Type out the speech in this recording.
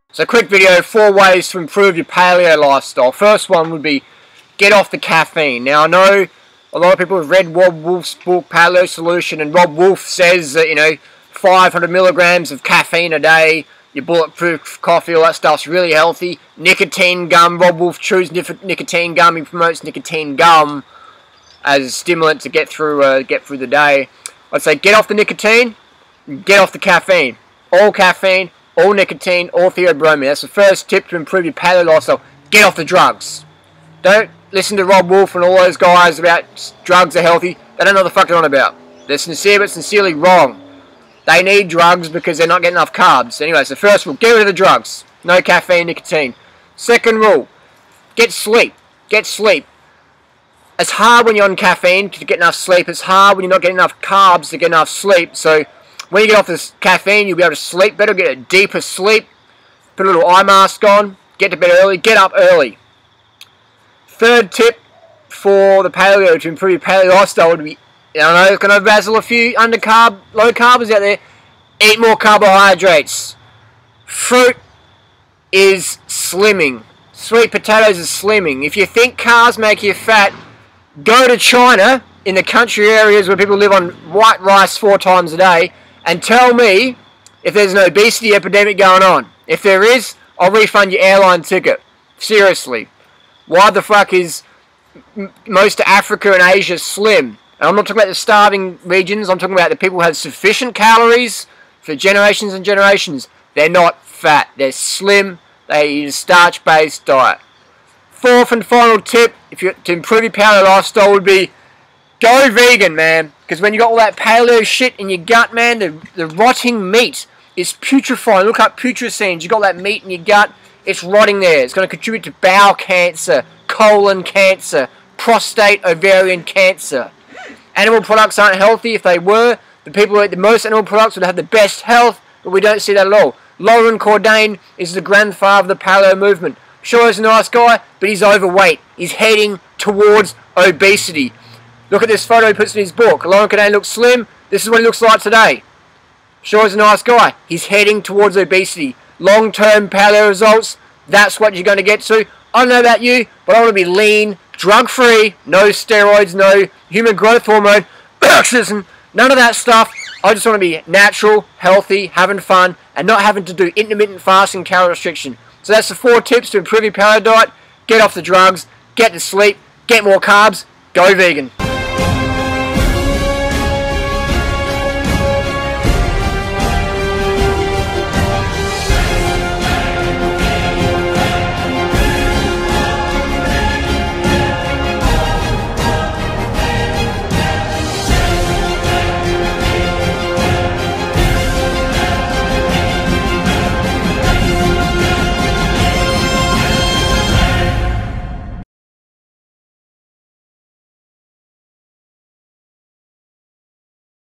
So quick video, 4 ways to improve your paleo lifestyle. First one would be get off the caffeine. Now I know a lot of people have read Robb Wolf's book, Paleo Solution, and Robb Wolf says that, 500 milligrams of caffeine a day, your bulletproof coffee, all that stuff's really healthy. Nicotine gum, Robb Wolf chews nicotine gum, he promotes nicotine gum as a stimulant to get through the day. I'd say get off the nicotine, get off the caffeine. All caffeine, all nicotine, all theobromine. That's the first tip to improve your paleo lifestyle. Get off the drugs. Don't listen to Robb Wolf and all those guys about drugs are healthy. They don't know what the fuck they're on about. They're sincere but sincerely wrong. They need drugs because they're not getting enough carbs. Anyway, so first rule, get rid of the drugs. No caffeine, nicotine. Second rule, get sleep. Get sleep. It's hard when you're on caffeine to get enough sleep. It's hard when you're not getting enough carbs to get enough sleep. So when you get off this caffeine, you'll be able to sleep better, get a deeper sleep, put a little eye mask on, get to bed early, get up early. Third tip for the paleo to improve your paleo lifestyle would be, I know it's going to razzle a few low carbers out there, eat more carbohydrates. Fruit is slimming. Sweet potatoes is slimming. If you think cars make you fat, go to China, in the country areas where people live on white rice 4 times a day, and tell me if there's an obesity epidemic going on. If there is, I'll refund your airline ticket. Seriously. Why the fuck is most of Africa and Asia slim? And I'm not talking about the starving regions, I'm talking about the people who have sufficient calories for generations and generations. They're not fat, they're slim, they eat a starch-based diet. Fourth and final tip to improve your paleo lifestyle would be go vegan, man. Because when you got all that paleo shit in your gut, man, the rotting meat is putrefying. Look up putrescines. You got that meat in your gut, it's rotting there. It's going to contribute to bowel cancer, colon cancer, prostate, ovarian cancer. Animal products aren't healthy. If they were, the people who eat the most animal products would have the best health, but we don't see that at all. Loren Cordain is the grandfather of the paleo movement. Sure, he's a nice guy, but he's overweight. He's heading towards obesity. Look at this photo he puts in his book. Loren Cordain looks slim. This is what he looks like today. Sure, he's a nice guy. He's heading towards obesity. Long-term paleo results, that's what you're going to get to. I don't know about you, but I want to be lean, drug-free, no steroids, no human growth hormone, none of that stuff. I just want to be natural, healthy, having fun, and not having to do intermittent fasting, calorie restriction. So that's the 4 tips to improve your paleo diet. Get off the drugs, get to sleep, get more carbs, go vegan.